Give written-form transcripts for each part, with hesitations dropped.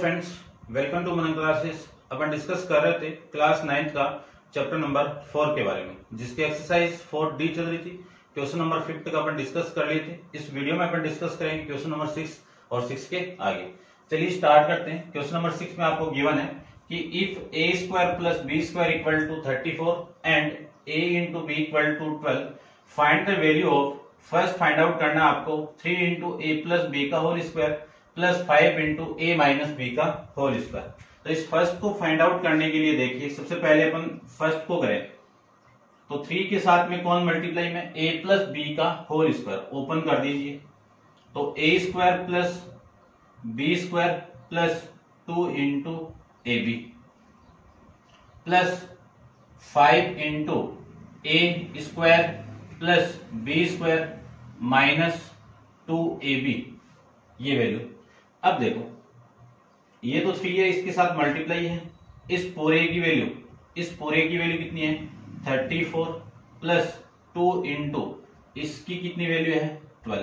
Friends, welcome to Manan classes. अपन discuss कर रहे थे क्लास 9th का चैप्टर नंबर 4 के बारे में, जिसकी एक्सरसाइज 4D चल रही थी। क्वेश्चन नंबर 5 का अपन डिस्कस कर लिए थे। इस वीडियो में अपन डिस्कस करेंगे क्वेश्चन नंबर 6 और 6 के आगे। चलिए स्टार्ट करते हैं। क्वेश्चन नंबर 6 में आपको गिवन है कि if A square plus B square equal to 34 and A into B equal to 12, find the value of. First find out करना आपको 3 इंटू ए प्लस बी का होल स्क्वायर प्लस 5 इंटू ए minus B का whole square. तो इस first को find out करने के लिए देखिए, सबसे पहले अपन फर्स्ट को करें तो 3 के साथ में कौन मल्टीप्लाई में ए प्लस बी का होल स्क्वायर ओपन कर दीजिए। तो A square plus B square plus 2 into A B plus 5 into A square plus B square minus 2ab, ये वैल्यू। अब देखो ये तो 3 है, इसके साथ मल्टीप्लाई है। इस पूरे की वैल्यू कितनी है 34 प्लस 2 इंटू इसकी कितनी वैल्यू है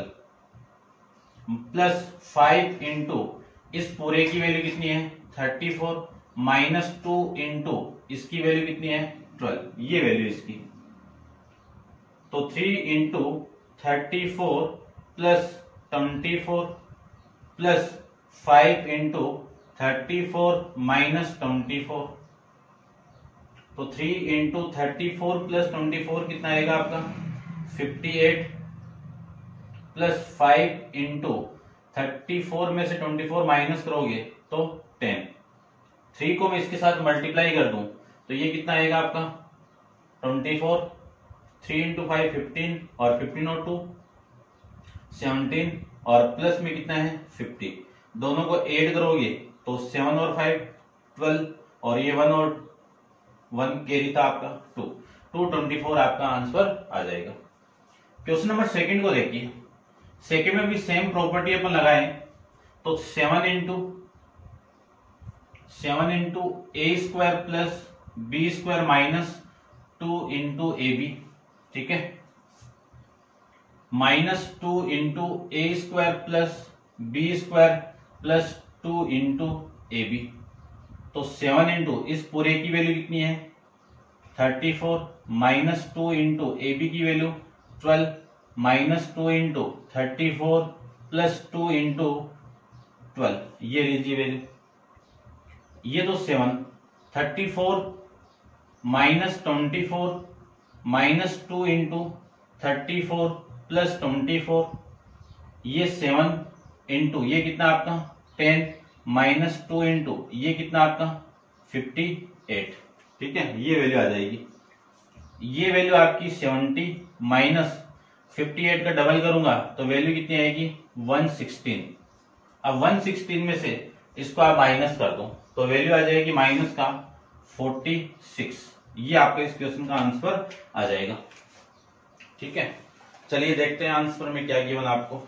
12 प्लस 5 इंटू इस पूरे की वैल्यू कितनी है 34 माइनस 2 इंटू इसकी वैल्यू कितनी है 12, ये वैल्यू इसकी। तो 3 into 34 plus 24 plus 5 into 34 minus 24, तो 3 इंटू 34 प्लस 24 कितना आएगा आपका 58 प्लस 5 इंटू 34 में से 24 माइनस करोगे तो 10। 3 को मैं इसके साथ मल्टीप्लाई कर दूं तो ये कितना आएगा आपका 24, 3 इंटू 5 15 और 15 और 2 17 और प्लस में कितना है 50। दोनों को ऐड करोगे तो 7 और 5 12 और ये 1 और 1 कैरी था आपका 224 आपका आंसर आ जाएगा। क्वेश्चन नंबर सेकंड को देखिए। सेकंड में भी सेम प्रॉपर्टी अपन लगाएं तो 7 into A square plus B square minus 2 into A B, ठीक है, minus 2 into A square plus B square plus 2 into A B. तो 7 इंटू इस पूरे की वैल्यू कितनी है 34 माइनस 2 इंटू ए बी की value 12 minus 2 into 34 plus 2 into 12, ये लीजिए वैल्यू। ये तो 7 34 माइनस 24 माइनस 2 इंटू 34 प्लस 24, ये 7 इंटू ये कितना आपका 10 माइनस 2 इंटू ये कितना आपका 58, ठीक है, ये वैल्यू आ जाएगी। ये वैल्यू आपकी 70 माइनस 58 का डबल करूंगा तो वैल्यू कितनी आएगी 116। अब 116 में से इसको आप माइनस कर दो तो वैल्यू आ जाएगी माइनस का 46। ये आपका इस क्वेश्चन का आंसर आ जाएगा, ठीक है। चलिए देखते हैं आंसर में क्या गिवन आपको।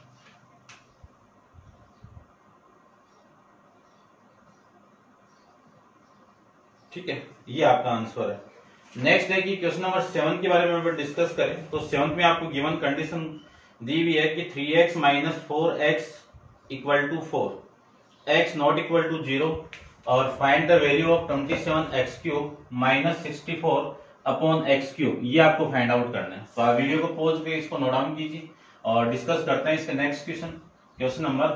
ठीक है, ये आपका आंसर है। नेक्स्ट है कि क्वेश्चन नंबर 7 के बारे में अगर डिस्कस करें तो 7 में आपको गिवन कंडीशन दी हुई है कि 3x minus 4x equal to 4, x not equal to 0 और find the value of 27x cube minus 64 upon x cube, ये आपको फाइंड आउट करना है। तो आप वीडियो को पॉज करके इसको नोट डाउन कीजिए और डिस्कस करते हैं इसके नेक्स्ट क्वेश्चन नंबर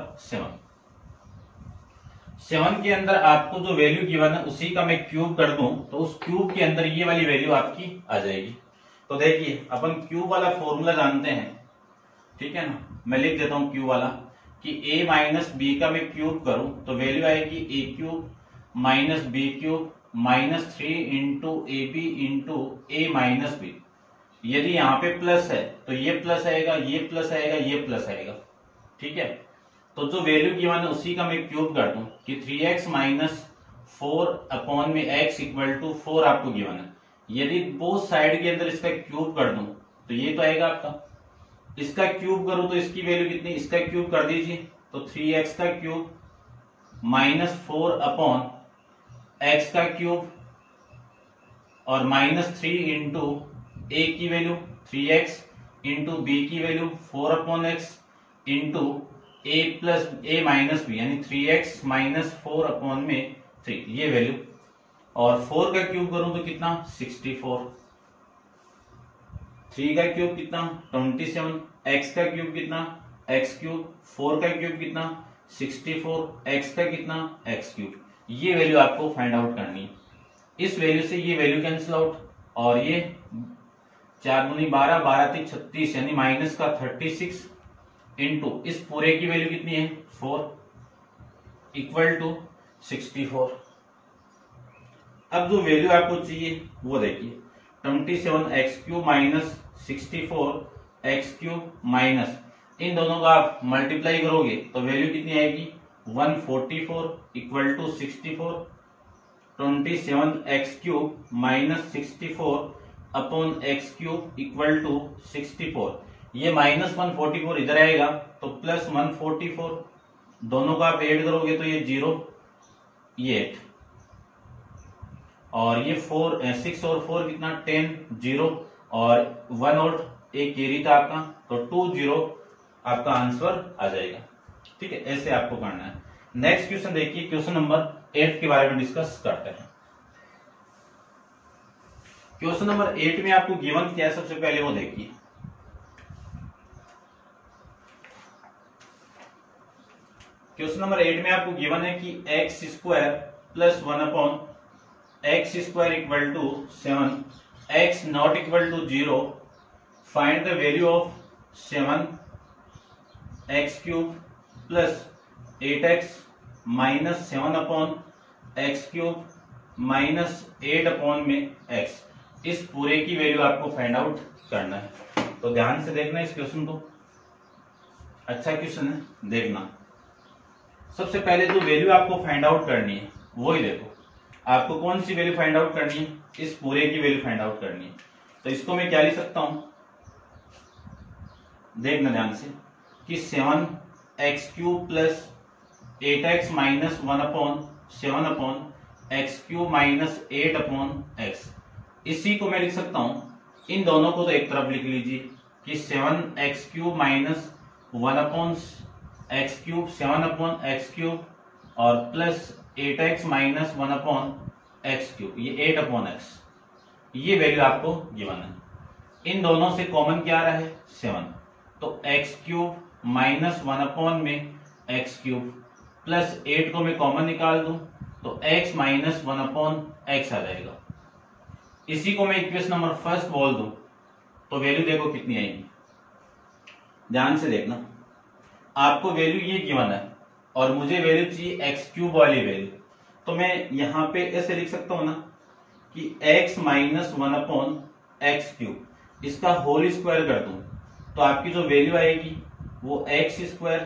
7 के अंदर आपको जो वैल्यू गिवन है उसी का मैं क्यूब कर दूं तो उस क्यूब के अंदर ये वाली वैल्यू आपकी आ जाएगी। तो देखिए अपन क्यूब वाला फॉर्मूला जानते हैं, ठीक है ना। मैं लिख देता हूं क्यूब वाला कि a माइनस बी का मैं क्यूब करूं तो वैल्यू आएगी a cube minus B cube minus 3 into A B into A minus B. यदि यहाँ पे प्लस है तो ये प्लस आएगा, ये प्लस आएगा, ये प्लस आएगा, ठीक है। तो जो वैल्यू गिवन है उसी का मैं क्यूब कर दूं कि 3x माइनस 4 अपॉन में x इक्वल टू 4 आपको गिवन है। यदि बोथ साइड के अंदर इसका क्यूब कर दूं तो ये तो आएगा आपका, इसका क्यूब करूं तो इसकी वैल्यू कितनी, इसका क्यूब कर दीजिए तो 3x का क्यूब माइनस 4 अपॉन x का क्यूब और माइनस 3 इंटू a की वैल्यू 3x इंटू बी की value 4 upon x into a plus a minus B यानी 3x माइनस 4 अपॉन में 3 ये वैल्यू, और 4 का क्यूब करूं तो कितना 64, 3 का क्यूब कितना 27, x का क्यूब कितना x क्यूब, 4 का क्यूब कितना 64, x का कितना x क्यूब। ये वैल्यू आपको फाइंड आउट करनी है। इस वैल्यू से ये वैल्यू कैंसिल आउट, और ये 4 दूनी 12, 12 3 36 यानी माइनस का 36 इंटू इस पूरे की वैल्यू कितनी है 4 इक्वल टू 64। अब जो वैल्यू आपको चाहिए वो देखिए 27x cube minus 64 x cube minus, इन दोनों का आप मल्टीप्लाई करोगे तो वैल्यू कितनी आएगी 144 equal to 64, 27x cube minus 64 upon x cube equal to 64। ये माइनस 144 इधर आएगा तो प्लस 144, दोनों का आप ऐड करोगे तो ये 0 ये 8, और ये 6 और 4 कितना 10, 0 और 1 और एक कैरी था आपका, तो 2 0 आपका आंसर आ जाएगा। ठीक है, ऐसे आपको करना है। नेक्स्ट क्वेश्चन देखिए, क्वेश्चन नंबर 8 के बारे में डिस्कस करते हैं। क्वेश्चन नंबर 8 में आपको गिवन क्या है सबसे पहले वो देखिए। क्वेश्चन नंबर 8 में आपको गिवन है कि x square plus 1 upon x square equal to 7, x not equal to 0, find the value of 7 x cube plus 8x minus 7 upon x cube minus 8 upon में x। इस पूरे की वैल्यू आपको find out करना है। तो ध्यान से देखना इस क्वेश्चन को, अच्छा क्वेश्चन है, देखना। सबसे पहले जो वैल्यू आपको फाइंड आउट करनी है वो ही देखो, आपको कौन सी वैल्यू फाइंड आउट करनी है, इस पूरे की वैल्यू फाइंड आउट करनी है। तो इसको मैं क्या लिख सकता हूं, देखना ध्यान से कि 7x cube plus 8x minus 1 upon 7 upon x cube minus 8 upon x. इसी को मैं लिख सकता हूं, इन दोनों को तो एक तरफ लिख लीजिए कि 7x cube minus 1 upon x cube 7 upon x cube और plus 8x minus 1 upon x cube, ये 8 अपॉन एक्स। ये वैल्यू आपको गिवन है। इन दोनों से कॉमन क्या आ रहा है 7, तो एक्स क्यूब माइनस 1 अपॉन में एक्स क्यूब प्लस 8 को मैं कॉमन निकाल दूं तो x माइनस 1 अपॉन एक्स आ जाएगा। इसी को मैं इक्वेशन नंबर फर्स्ट बोल दूं तो वैल्यू देखो कितनी आएगी, ध्यान से देखना। आपको वैल्यू ये गिवन है और मुझे वैल्यू चाहिए एक्स क्यूब वाली वैल्यू, तो मैं यहां पे ऐसे लिख सकता हूं ना कि x minus 1 upon x cube, इसका होल स्क्वायर कर दूं तो आपकी जो वैल्यू आएगी वो x square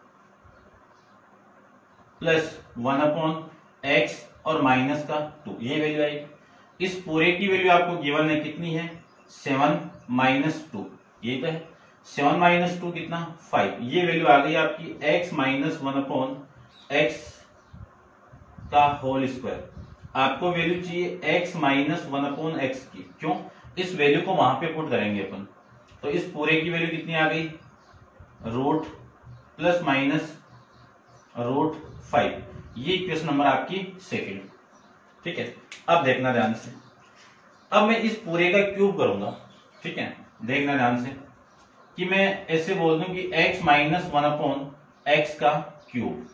plus 1 upon x और माइनस का 2, ये वैल्यू आएगी। इस पूरे की वैल्यू आपको गिवन है कितनी है 7 माइनस 2, ये तो है 7 माइनस 2 कितना 5, ये वैल्यू आ गई आपकी x माइनस 1 अपॉन एक्स का होल स्क्वायर। आपको वैल्यू चाहिए x माइनस 1 अपॉन एक्स की, क्यों, इस वैल्यू को वहां पे पुट करेंगे अपन, तो इस पूरे की वैल्यू कितनी आ गई रूट प्लस माइनस रूट 5। ये इक्वेशन नंबर आपकी सेकंड। ठीक है, अब देखना ध्यान से, अब मैं इस पूरे का क्यूब करूंगा। ठीक है, देखना ध्यान से कि मैं ऐसे बोल दूं कि x माइनस 1 अपॉन एक्स का क्यूब।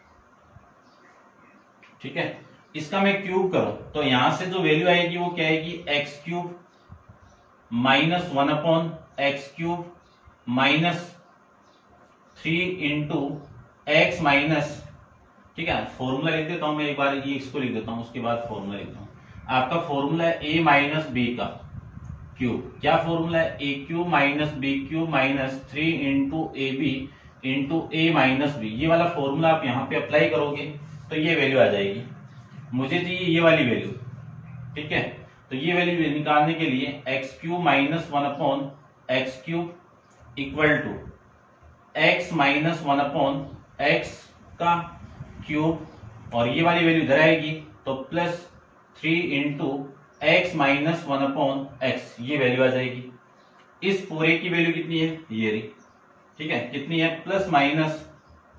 ठीक है, इसका मैं क्यूब करूं तो यहां से जो वैल्यू आएगी वो क्या आएगी x cube minus 1 upon x cube minus 3 into x minus, ठीक है, फॉर्मूला लिख देता हूं मैं एक बार, ये इसको लिख देता हूं उसके बाद फॉर्मूला लिखता हूं। आपका फॉर्मूला है a माइनस बी का क्यूब। क्या फॉर्मूला है, a cube minus B cube minus 3 into A B into A minus b. ये वाला फॉर्मूला आप यहाँ पे अप्लाई करोगे तो ये वैल्यू आ जाएगी। मुझे चाहिए ये वाली वैल्यू। ठीक है, तो ये वैल्यू निकालने के लिए x cube minus 1 upon x cube equal to x minus 1 upon x का क्यूब, और ये वाली वैल्यू इधर आएगी तो plus 3 into x minus 1 upon x, ये वैल्यू आ जाएगी। इस पूरे की वैल्यू कितनी है ये रही। ठीक है, कितनी है प्लस माइनस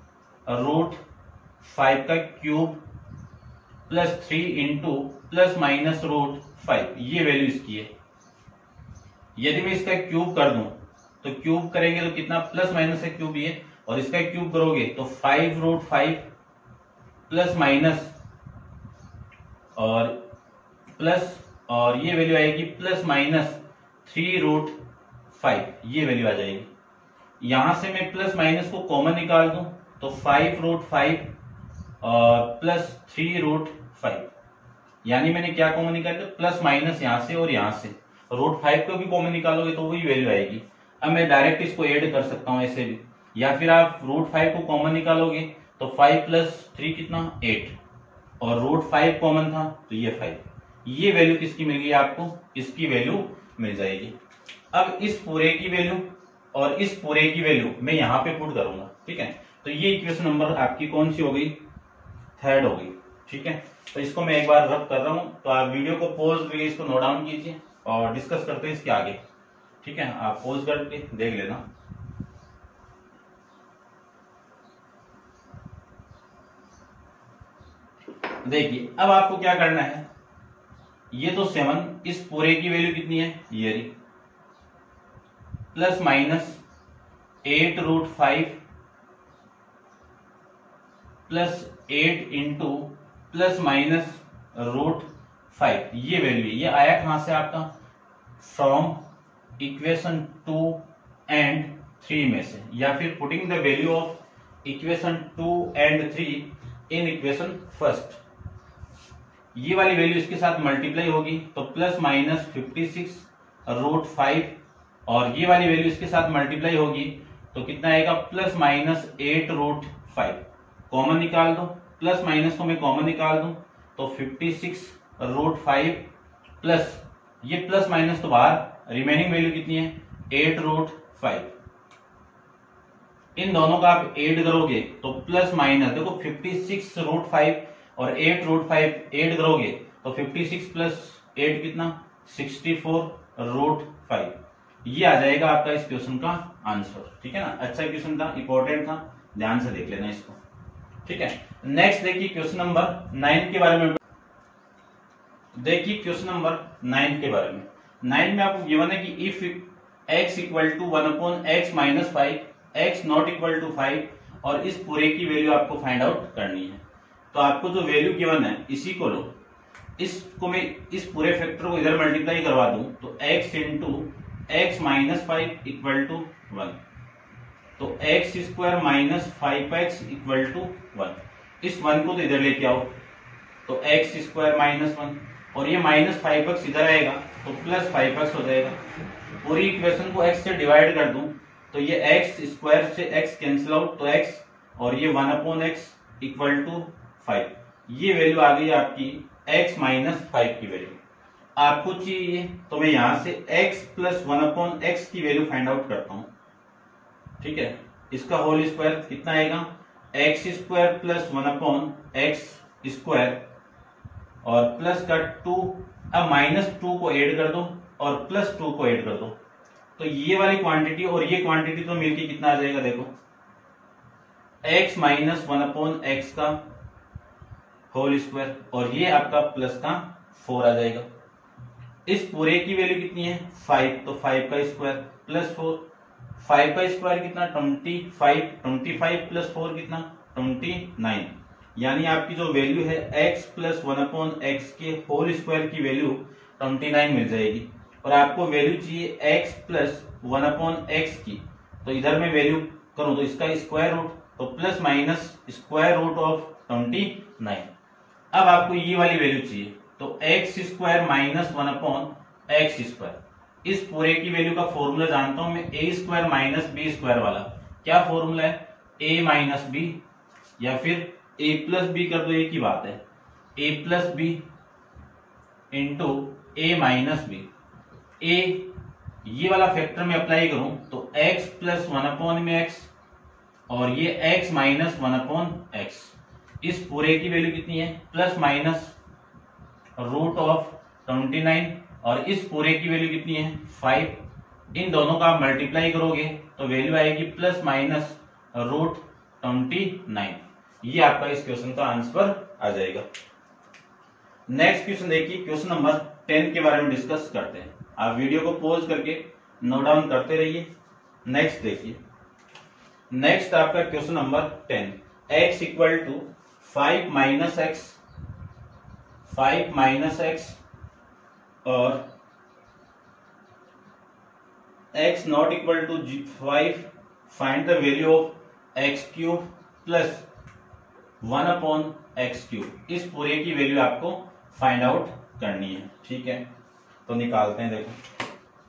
रूट 5 का cube plus 3 into plus minus root 5, ये वैल्यू इसकी है। यदि मैं इसका क्यूब कर दूं तो क्यूब करेंगे तो कितना, प्लस माइनस है क्यूब ये, और इसका क्यूब करोगे तो 5 रूट 5 प्लस माइनस और प्लस, और ये वैल्यू आएगी प्लस माइनस 3 रूट 5, ये वैल्यू आ जाएगी। यहां से मैं प्लस माइनस को कॉमन निकाल दूं तो 5 रूट 5 और प्लस 3 रूट 5, यानी मैंने क्या कॉमन निकाला, प्लस माइनस यहां से और यहां से, रूट 5 को भी कॉमन निकालोगे तो वही वैल्यू आएगी। अब मैं डायरेक्ट इसको ऐड कर सकता हूं ऐसे भी, या फिर आप रूट 5 को कॉमन निकालोगे तो 5 प्लस 3 कितना 8, और रूट 5 कॉमन था तो ये 5, ये वैल्यू किसकी मिल गई आपको, इसकी वैल्यू मिल जाएगी। अब इस पूरे की वैल्यू और इस पूरे की वैल्यू मैं यहां पे पुट करूंगा, ठीक है। तो ये इक्वेशन नंबर आपकी कौन सी हो गई, थर्ड हो गई, ठीक है। तो इसको मैं एक बार रब कर रहा हूं, तो आप वीडियो को पॉज करके इसको नोट डाउन कीजिए और डिस्कस करते हैं इसके आगे, ठीक है। आप पॉज करके देख लेना। देखिए अब आपको क्या करना है, ये तो 7, इस पूरे की वैल्यू कितनी है, ये रही, plus minus 8 root 5 plus 8 into plus minus root 5, ये वैल्यू है। ये आया कहां से आपका, फ्रॉम इक्वेशन 2 एंड 3 में से, या फिर putting the value of equation 2 and 3 in equation first. ये वाली वैल्यू इसके साथ मल्टीप्लाई होगी तो प्लस माइनस 56 रूट 5, और ये वाली वैल्यू इसके साथ मल्टीप्लाई होगी तो कितना आएगा, प्लस माइनस 8 रूट 5। कॉमन निकाल दो, प्लस माइनस को मैं कॉमन निकाल दूं तो 56 रूट 5 प्लस, ये प्लस माइनस तो बाहर, रिमेनिंग वैल्यू कितनी है 8 रूट 5। इन दोनों का आप ऐड करोगे तो प्लस माइनस, देखो 56 रूट 5 और 8 रूट 5 ऐड करोगे तो 56 प्लस 8 कितना 64 रूट 5, ये आ जाएगा आपका इस क्वेश्चन का आंसर, ठीक है ना। अच्छा क्वेश्चन था, इंपॉर्टेंट था, ध्यान से देख लेना इसको, ठीक है। नेक्स्ट देखिए क्वेश्चन नंबर 9 के बारे में। देखिए क्वेश्चन नंबर 9 के बारे में, 9 में आपको गिवन है कि if x equal to 1/x minus 5, x not equal to 5, और इस पूरे की वैल्यू आपको फाइंड आउट करनी है। तो आपको जो वैल्यू गिवन है इसी को लो, इसको मैं इस पूरे फैक्टर को इधर मल्टीप्लाई करवा दूं तो x into x minus 5 equal to 1, तो x square minus 5x equal to 1, इस 1 को तो इधर लेके आओ तो एक्स स्क्वायर माइनस 1, और ये माइनस 5x इधर आएगा तो प्लस 5x हो जाएगा। पूरी इक्वेशन को x से डिवाइड कर दूं तो ये एक्स स्क्वायर से x कैंसिल आउट तो x, और ये 1/x इक्वल टू 5, ये वैल्यू आ गई आपकी x माइनस 5 की वैल्यू। आपको चाहिए तो मैं यहां से x प्लस 1/x की वैल्यू फाइंड आउट करता हूं, ठीक है। इसका होल स्क्वायर कितना आएगा, x square plus 1/x square और प्लस का 2, अब माइनस 2 को ऐड कर दो और प्लस 2 को ऐड कर दो तो ये वाली क्वांटिटी और ये क्वांटिटी तो मिलके कितना आ जाएगा, देखो x माइनस 1/x का होल स्क्वायर, और ये आपका प्लस का 4 आ जाएगा। इस पूरे की वैल्यू कितनी है 5, तो 5 का स्क्वायर प्लस 4, 5 का स्क्वायर कितना 25, 25 प्लस 4 कितना 29, यानी आपकी जो वैल्यू है x प्लस 1/x के होल स्क्वायर की वैल्यू 29 मिल जाएगी। और आपको वैल्यू चाहिए x प्लस 1/x की, तो इधर मैं वैल्यू करूं तो इसका स्क्वायर रूट, तो plus minus square root of 29। अब आपको ये वाली वैल्यू चाहिए तो x square minus 1/x square, इस पूरे की वैल्यू का फॉर्मूला जानता हूं मैं, a square minus b square वाला। क्या फॉर्मूला है, a माइनस बी, या फिर a प्लस बी कर दो, एक ही बात है, a plus b into A minus b. ए ये वाला फैक्टर में अप्लाई करूं तो x प्लस 1/x और ये x माइनस 1/x, इस पूरे की वैल्यू कितनी है प्लस माइनस रूट ऑफ 29, और इस पूरे की वैल्यू कितनी है 5। इन दोनों का आप मल्टीप्लाई करोगे तो वैल्यू आएगी प्लस माइनस रूट 29। ये आपका इस क्वेश्चन का आंसर आ जाएगा। नेक्स्ट क्वेश्चन देखिए, क्वेश्चन नंबर 10 के बारे में डिस्कस करते हैं। आप वीडियो को पॉज करके नोट डाउन करते रहिए। नेक्स्ट देखिए, नेक्स्ट आपका question number 10, x equal to 5 minus x और x not equal to 5, find the value of x cube plus 1 upon x cube. इस पूरे की वैल्यू आपको फाइंड आउट करनी है। ठीक है, तो निकालते हैं। देखो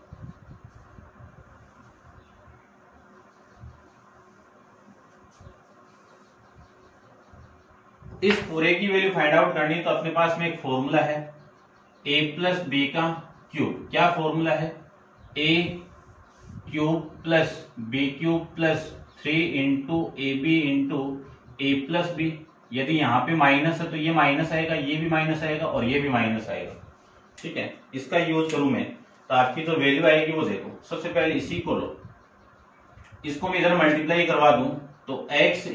इस पूरे की वैल्यू फाइंड आउट करनी है तो अपने पास में एक फॉर्मूला है a प्लस बी का क्यूब। क्या फॉर्मूला है? a cube plus b cube plus 3 into A B into A plus b. यदि यहाँ पे माइनस है तो ये माइनस आएगा, ये भी माइनस आएगा और ये भी माइनस आएगा। ठीक है, इसका यूज करूं मैं तो आपकी जो वैल्यू आएगी वो देखो, सबसे पहले इसी को लो, इसको मैं इधर मल्टीप्लाई करवा दूं तो x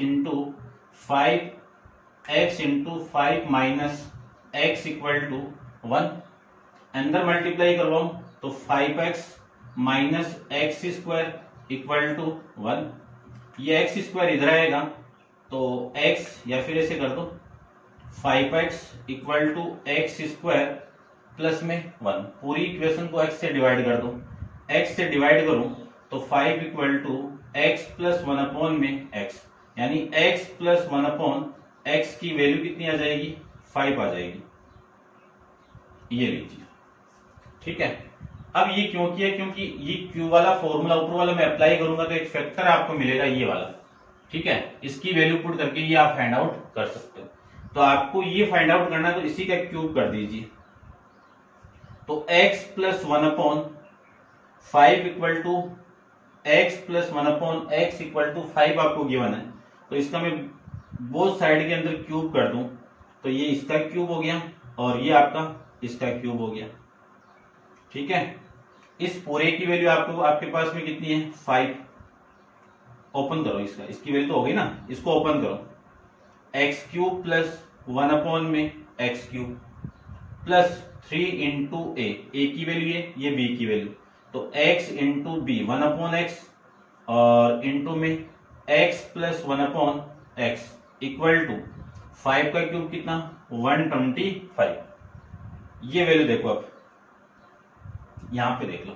into 5 minus x equal to 1। अंदर मल्टीप्लाई करवाऊं तो 5x minus x square equal to 1। ये एक्स स्क्वायर इधर आएगा तो x, या फिर ऐसे कर दो 5x equal to x square plus में 1। पूरी इक्वेशन को x से डिवाइड कर दो, x से डिवाइड करूं तो 5 equal to x plus 1 upon में x, यानी x प्लस 1 अपॉन x की वैल्यू कितनी आ जाएगी? 5 आ जाएगी। ये लीजिए। ठीक है, अब ये क्यों किया? क्योंकि ये q वाला फॉर्मूला ऊपर वाला मैं अप्लाई करूंगा तो एक फैक्टर आपको मिलेगा ये वाला। ठीक है, इसकी वैल्यू पुट करके ये आप फाइंड आउट कर सकते हो। तो आपको ये फाइंड आउट करना है तो इसी का क्यूब कर दीजिए। तो x plus 1 upon 5 equal to x plus 1 upon x equal to 5 आपको गिवन है। तो इसका मैं बोथ साइड के अंदर क्यूब कर दूं तो ये इसका क्यूब हो गया और ये आपका इसका क्यूब हो गया। ठीक है, इस पूरे की वैल्यू आपको आपके पास में कितनी है? 5। ओपन करो इसका, इसकी वैल्यू तो हो गई ना, इसको ओपन करो। एक्स क्यूब प्लस 1 अपॉन में x cube plus 3 into a की वैल्यू ये बी की वैल्यू, तो x into b 1 upon x और इंटू में x plus 1 upon x equal to 5 का क्यूब कितना? 125। ये वैल्यू देखो, अब यहां पे देख लो,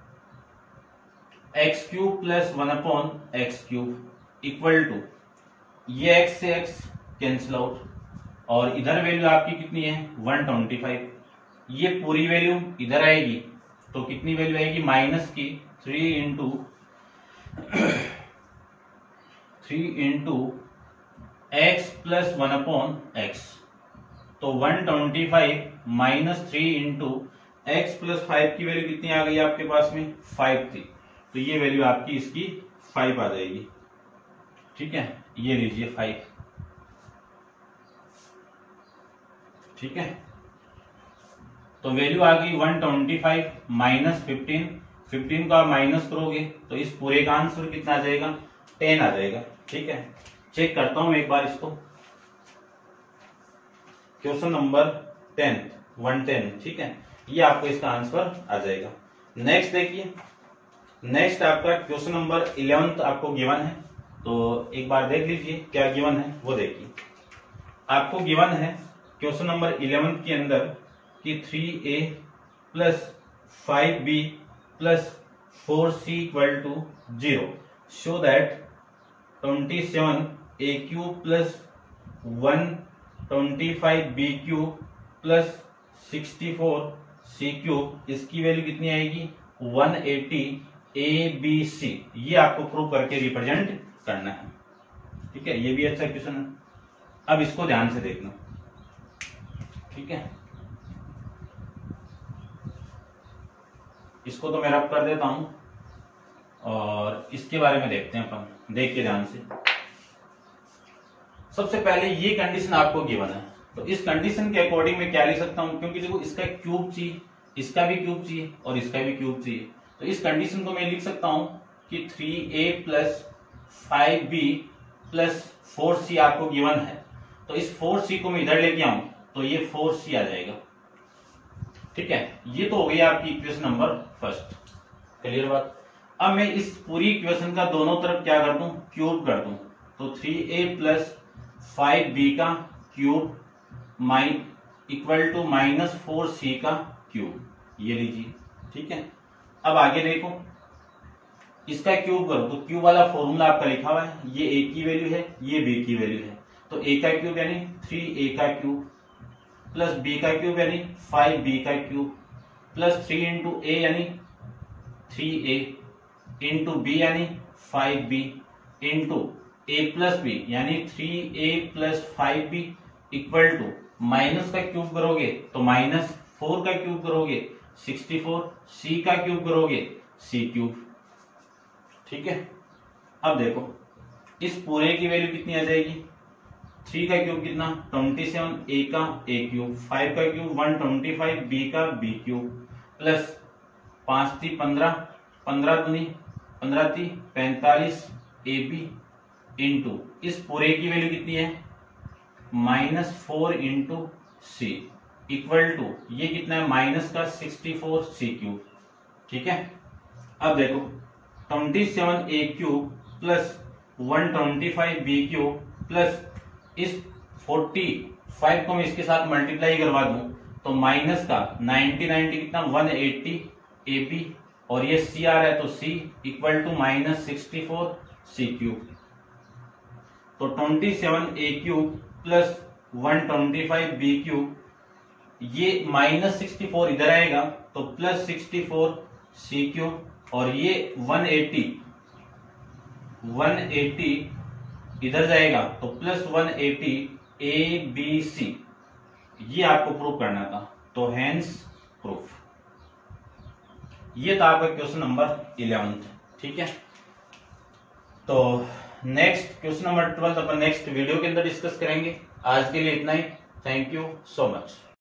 x cube plus 1 upon x cube equal to ये x से x कैंसिल आउट और इधर वैल्यू आपकी कितनी है? 125। ये पूरी वैल्यू इधर आएगी तो कितनी वैल्यू आएगी? माइनस की 3 into x plus 1 upon x, तो 125 माइनस 3 इंटू एक्स प्लस 5 की वैल्यू कितनी आ गई आपके पास में? 5 थी, तो ये वैल्यू आपकी इसकी 5 आ जाएगी। ठीक है, ये लीजिए 5। ठीक है, तो वैल्यू आ गई 125 माइनस 15 का माइनस करोगे तो इस पूरे का आंसर कितना आ जाएगा? 10 आ जाएगा। ठीक है, चेक करता हूं एक बार इसको। Question number 10 110। ठीक है, ये आपको इसका आंसर आ जाएगा। नेक्स्ट देखिए, नेक्स्ट आपका क्वेश्चन नंबर 11 आपको गिवन है, तो एक बार देख लीजिए क्या गिवन है वो देखिए। आपको गिवन है क्वेश्चन नंबर 11 के अंदर कि 3a plus 5b plus 4c equal to 0 show that 27a cube plus 125b cube plus 64c cube, इसकी वैल्यू कितनी आएगी? 180 ABC। ये आपको प्रूव करके रिप्रेजेंट करना है। ठीक है, ये भी अच्छा क्वेश्चन है। अब इसको ध्यान से देखना। ठीक है, इसको तो मैं रब कर देता हूं और इसके बारे में देखते हैं अपन, देख के ध्यान से। सबसे पहले ये कंडीशन आपको गिवन है, तो इस कंडीशन के अकॉर्डिंग मैं क्या लिख सकता हूं, क्योंकि देखो इसका क्यूब चाहिए, इसका भी क्यूब चाहिए और इसका भी क्यूब चाहिए, तो इस कंडीशन को मैं लिख सकता हूं कि 3a plus 5b plus 4c आपको गिवन है, तो इस 4c को मैं इधर लेके आऊं तो ये 4c आ जाएगा। ठीक है, ये तो हो गई आपकी इक्वेशन नंबर फर्स्ट। क्लियर बात। अब मैं इस पूरी इक्वेशन का दोनों तरफ क्या कर दूं, क्यूब कर दूं, तो 3a प्लस 5b का क्यूब इक्वल टू -4c का क्यूब, ये लीजिए। ठीक है, अब आगे देखो, इसका क्यूब करो तो क्यूब वाला फॉर्मूला आपका लिखा हुआ है, ये a की वैल्यू है, ये b की वैल्यू है, तो a का क्यूब यानी 3a का क्यूब प्लस b का क्यूब यानी 5b का क्यूब प्लस 3 इंटू a यानी 3a इंटू b यानी 5b into a plus b यानी 3a plus 5b equal to minus का क्यूब करोगे तो -4 का क्यूब करोगे 64, c का क्यूब करोगे c क्यूब। ठीक है, अब देखो इस पूरे की वैल्यू कितनी आ जाएगी, 3 का क्यूब कितना 27, a का a क्यूब, 5 का क्यूब 125, b का b क्यूब प्लस 5 × 15, 15 दूनी 15 × 45 ab इंटू इस पूरे की वैल्यू कितनी है -4 इंटू c इक्वल टू ये कितना है माइनस का 64 c क्यूब। ठीक है, अब देखो 27a cube plus 125 b cube plus इस 45 को मैं इसके साथ मल्टीप्लाई करवा दूं तो माइनस का 90 कितना 180 ab और ये c आ रहा है तो c equal to -64 c cube. तो 27a cube plus 125 b cube, ये -64 इधर आएगा तो प्लस 64 c क्यूब और ये 180 इधर जाएगा तो प्लस 180 ABC, ये आपको प्रूव करना था, तो हेंस प्रूफ। ये था आपका क्वेश्चन नंबर 11। ठीक है, तो नेक्स्ट क्वेश्चन नंबर 12 अपन नेक्स्ट वीडियो के अंदर डिस्कस करेंगे। आज के लिए इतना ही। Thank you so much.